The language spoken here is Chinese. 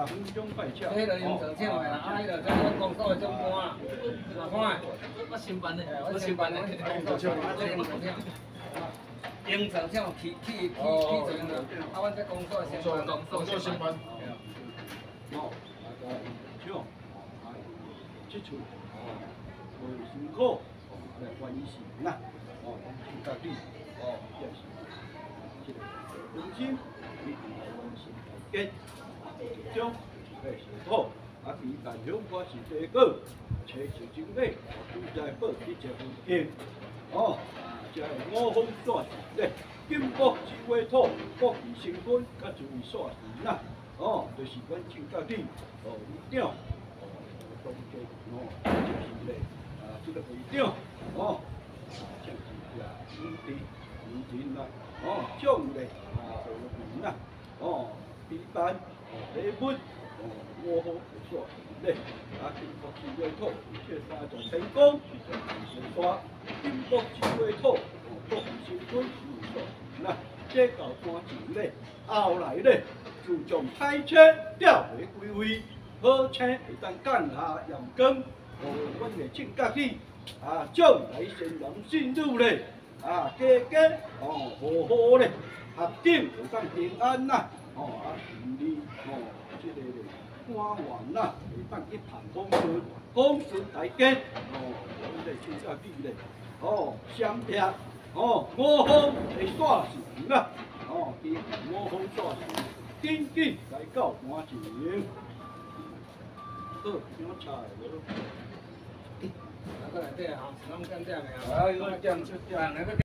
分钟快车。 迄个用长枪的啦，啊，迄个在公所的总官啊，看， 我新办的， 我新办的，公所啊，这用长枪，用长枪去阵的，啊，阮这公所先办， 公所先办。 哦，大家唱，这出无辛苦，来欢喜呐，家己，也是，这个本身一定来完成结，这种来是好，其他乡我是这个，找是经理，都在报去这份片，这五方煞时咧，金木之火土，国旗成军，甲注意煞时呐。就是阮正家己，会长，当家，就是咧，这个会长，正是呀，有钱啦，奖励，和平啦，举办，礼物，五好不错，咧，金国之火土，这三种成功，是就大，金国之火土，国旗成军，不错，那这到关键咧，后来咧。就将开车调回归位，好车会当降下阳光，阮的正家己将来先人信主咧，家家好好咧，合境会当平安呐，顺利这个咧官员呐会当一帆风顺大家，阮的正家己咧，相拼，五方会煞时啦，五方煞时。紧紧来到满前，好，点菜无？ 那个内底啊，是拢点点的啊。 哎，我点出点。